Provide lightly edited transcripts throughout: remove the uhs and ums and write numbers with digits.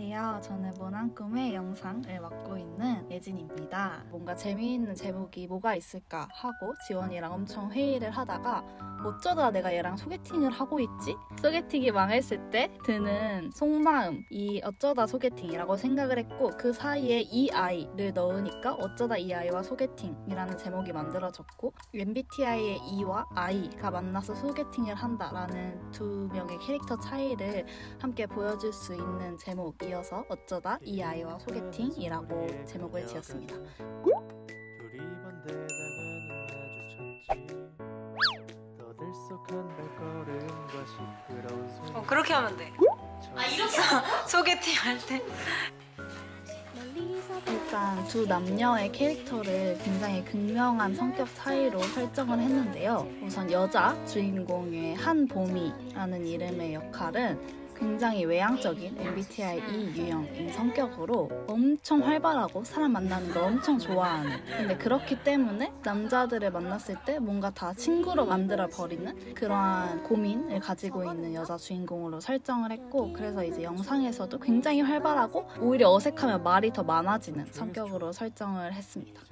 안녕하세요. 저는 모난꿈의 영상을 맡고 있는 예진입니다. 뭔가 재미있는 제목이 뭐가 있을까 하고 지원이랑 엄청 회의를 하다가 어쩌다 내가 얘랑 소개팅을 하고 있지? 소개팅이 망했을 때 드는 속마음이 어쩌다 소개팅이라고 생각을 했고 그 사이에 이 아이를 넣으니까 어쩌다 이 아이와 소개팅이라는 제목이 만들어졌고 MBTI의 E와 I가 만나서 소개팅을 한다라는 두 명의 캐릭터 차이를 함께 보여줄 수 있는 제목이어서 어쩌다 이 아이와 소개팅이라고 제목을 지었습니다. 그렇게 하면 돼. 아, 이렇게 소개팅 할 때. 일단 두 남녀의 캐릭터를 굉장히 극명한 성격 차이로 설정을 했는데요. 우선 여자 주인공의 한봄이라는 이름의 역할은 굉장히 외향적인 MBTI E 유형인 성격으로 엄청 활발하고 사람 만나는 걸 엄청 좋아하는, 근데 그렇기 때문에 남자들을 만났을 때 뭔가 다 친구로 만들어 버리는 그러한 고민을 가지고 있는 여자 주인공으로 설정을 했고, 그래서 이제 영상에서도 굉장히 활발하고 오히려 어색하면 말이 더 많아지는 성격으로 설정을 했습니다.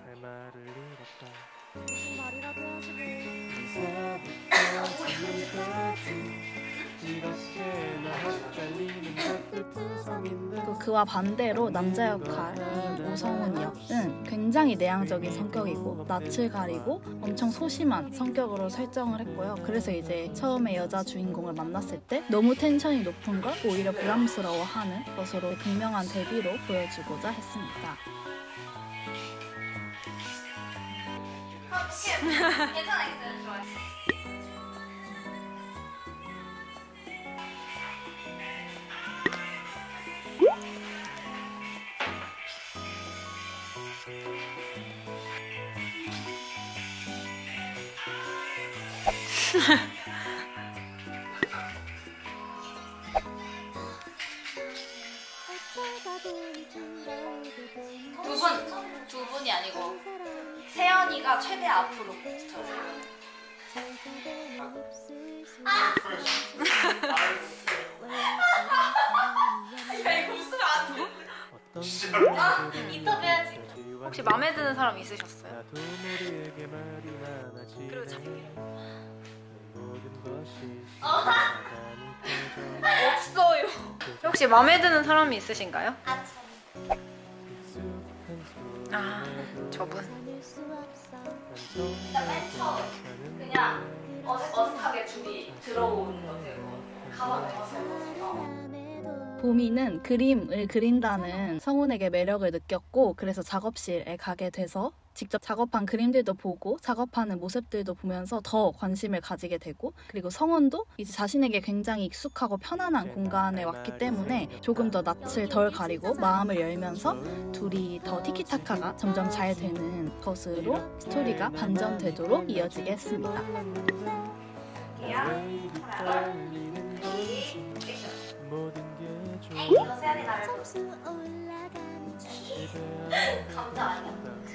또 그와 반대로 남자 역할인 오성훈 역은 굉장히 내향적인 성격이고 낯을 가리고 엄청 소심한 성격으로 설정을 했고요. 그래서 이제 처음에 여자 주인공을 만났을 때 너무 텐션이 높은 걸 오히려 부담스러워하는 것으로 극명한 대비로 보여주고자 했습니다. 괜찮아, 좋아. 두 분이 아니고 세연이가 최대 앞으로 붙어주세요. 야, 이거 웃으면 안 돼. 인터뷰해야지. 혹시 마음에 드는 사람 있으셨어요? 그리고 잡기. 없어요. 혹시 마음에 드는 사람이 있으신가요? 아, 저분. 일단 맨 처음 그냥 어색하게 둘이 들어오는 거죠. 가방을 벗어서. 봄이는 그림을 그린다는 성훈에게 매력을 느꼈고, 그래서 작업실에 가게 돼서 직접 작업한 그림들도 보고 작업하는 모습들도 보면서 더 관심을 가지게 되고, 그리고 성훈도 이제 자신에게 굉장히 익숙하고 편안한 공간에 왔기 때문에 조금 더 낯을 덜 가리고 마음을 열면서 둘이 더 티키타카가 점점 잘 되는 것으로 스토리가 반전되도록 이어지게 했습니다. 이거 세연이 나를 감자 아니야?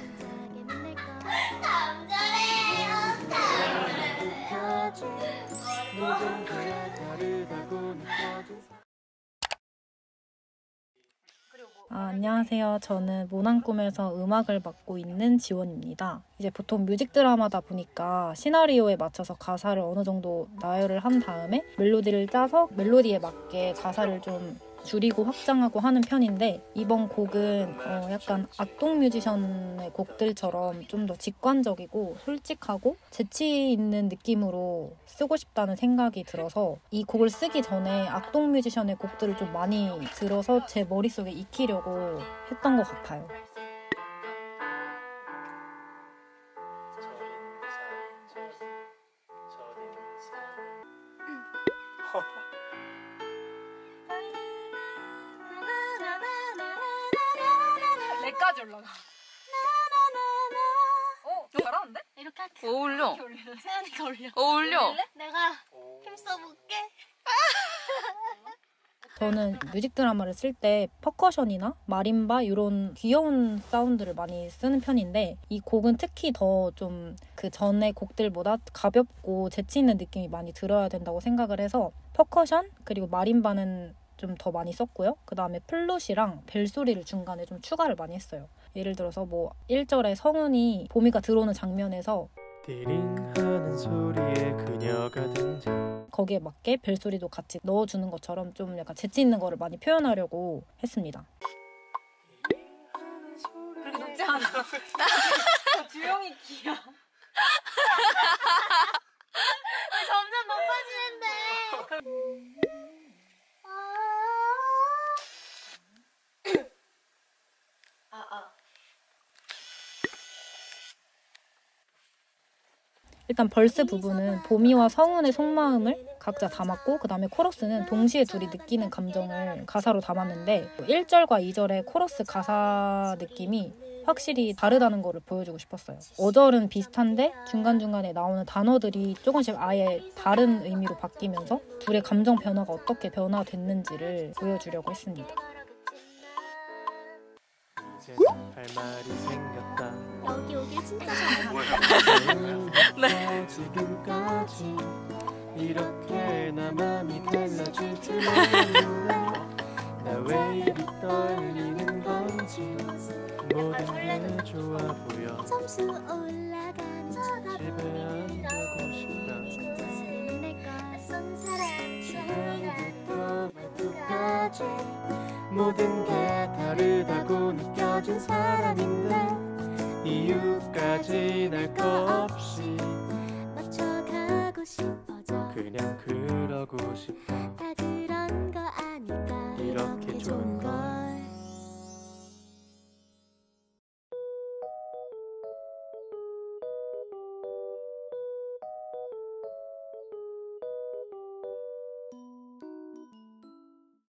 안녕하세요. 저는 모난꿈에서 음악을 맡고 있는 지원입니다. 이제 보통 뮤직 드라마다 보니까 시나리오에 맞춰서 가사를 어느 정도 나열을 한 다음에 멜로디를 짜서 멜로디에 맞게 가사를 좀 줄이고 확장하고 하는 편인데, 이번 곡은 약간 악동 뮤지션의 곡들처럼 좀 더 직관적이고 솔직하고 재치 있는 느낌으로 쓰고 싶다는 생각이 들어서 이 곡을 쓰기 전에 악동 뮤지션의 곡들을 좀 많이 들어서 제 머릿속에 익히려고 했던 것 같아요. 내까지 올라가. 잘하는데? 이렇게 할게. 어울려. 세연이가 올려. 어울려. 내가 힘써볼게. 저는 뮤직 드라마를 쓸 때 퍼커션이나 마림바 이런 귀여운 사운드를 많이 쓰는 편인데, 이 곡은 특히 더 좀 그 전의 곡들보다 가볍고 재치 있는 느낌이 많이 들어야 된다고 생각을 해서 퍼커션 그리고 마림바는 좀 더 많이 썼고요. 그 다음에 플룻이랑 벨소리를 중간에 좀 추가를 많이 했어요. 예를 들어서 뭐 1절에 성훈이 보미가 들어오는 장면에서 디링하는 소리에 그녀가 등장. 거기에 맞게 벨소리도 같이 넣어주는 것처럼 좀 약간 재치 있는 거를 많이 표현하려고 했습니다. 그렇게 높지 않아. 주영이 귀야. 점점 높아지는데. 일단 벌스 부분은 보미와 성훈의 속마음을 각자 담았고 그 다음에 코러스는 동시에 둘이 느끼는 감정을 가사로 담았는데 1절과 2절의 코러스 가사 느낌이 확실히 다르다는 거를 보여주고 싶었어요. 5절은 비슷한데 중간중간에 나오는 단어들이 조금씩 아예 다른 의미로 바뀌면서 둘의 감정 변화가 어떻게 변화됐는지를 보여주려고 했습니다. 이제 할 말이 생겼다. 여기 오길 진짜 잘해. 네. 지금까지 이렇게 나 맘이 달라질 줄 몰라. 나 왜 이리 떨리는 건지 모든 게 좋아 보여. 점수 올라가는 집에 안 가고 싶다. 낯선 사람 처음부터 말투까지 모든 게 다르다고 느껴진 사람인데 이유까지 날 거 없이 맞춰가고 싶어져. 그냥 그러고 싶어.